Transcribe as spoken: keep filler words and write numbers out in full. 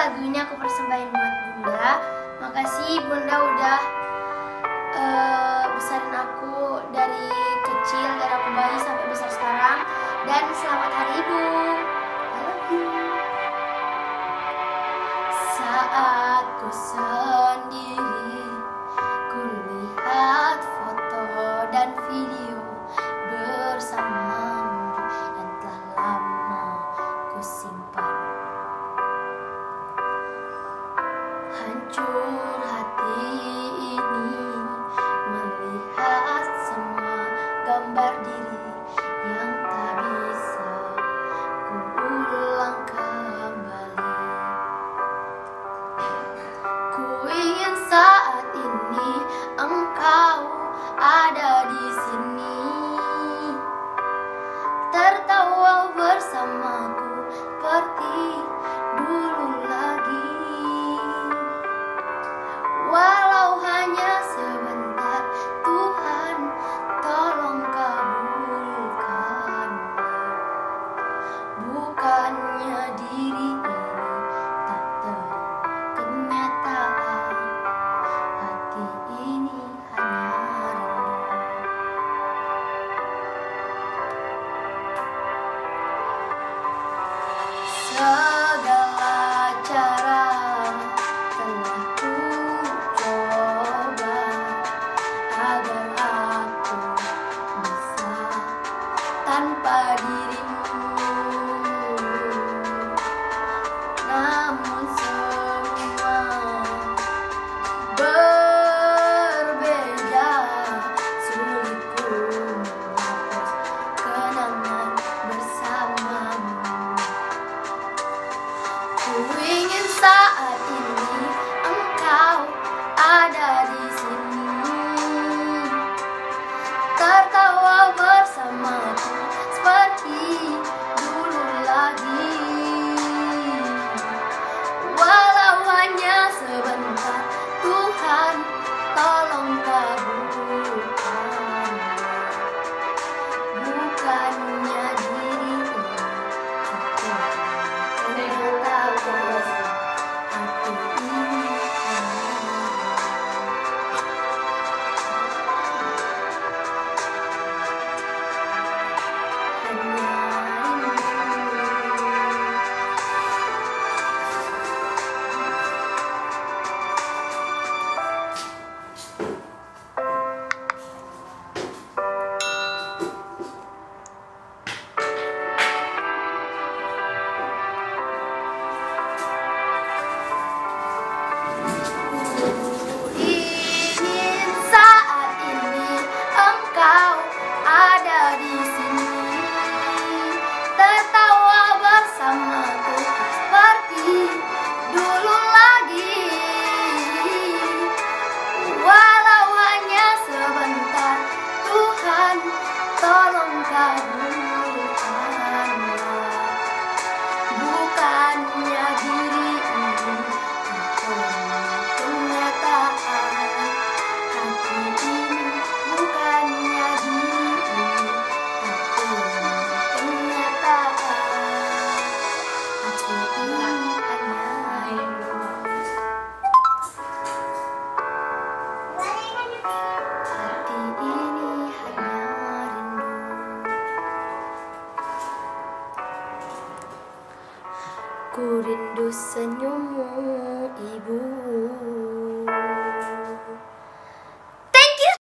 lagunya aku persembahin buat Bunda. Makasih Bunda udah uh, besarin aku dari kecil, dari aku bayi sampai besar sekarang. Dan selamat Hari Ibu. I love you. Saat ku sendiri, ku lihat foto dan video bersamamu yang telah lama ku simpan. Hancur hati ini melihat semua gambar diri yang tak bisa ku ulang kembali. Ku ingin saat ini engkau ada di sini, tertawa bersamaku seperti dulu lagi. Walau hanya sebentar, Tuhan tolong kabulkanlah. Bukannya diri ini tak terima kenyataan, hati ini hanya rindu. Segala cara telah ku coba agar aku bisa tanpa dirimu, namun semua berbeda. Sulit ku menghapus kenangan bersamamu. Ku ingin saat ini engkau ada di sini, tertawa bersamaku seperti dulu lagi. Walau hanya sebentar, Tuhan tolong kabulkanlah. Bukannya diri ini tak kenyataan, hati ini tolong kabulkanlah. Bukannya diri ini tak kenyataan, hati ini bukannya diri ini tak kenyataan, hati ini hanya rindu. Hati ini hanya ku rindu senyummu, Ibu.